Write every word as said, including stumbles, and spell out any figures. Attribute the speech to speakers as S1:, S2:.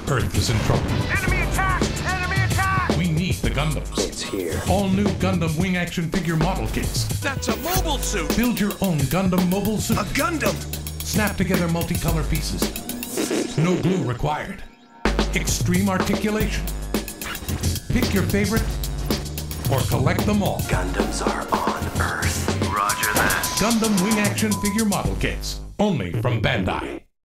S1: Earth is in trouble.
S2: Enemy attack! Enemy attack!
S1: We need the Gundams.
S3: It's here.
S1: All new Gundam wing action figure model kits.
S2: That's a mobile suit!
S1: Build your own Gundam mobile suit.
S2: A Gundam!
S1: Snap together multicolor pieces. No glue required. Extreme articulation. Pick your favorite or collect them all.
S3: Gundams are on Earth.
S2: Roger that.
S1: Gundam wing action figure model kits. Only from Bandai.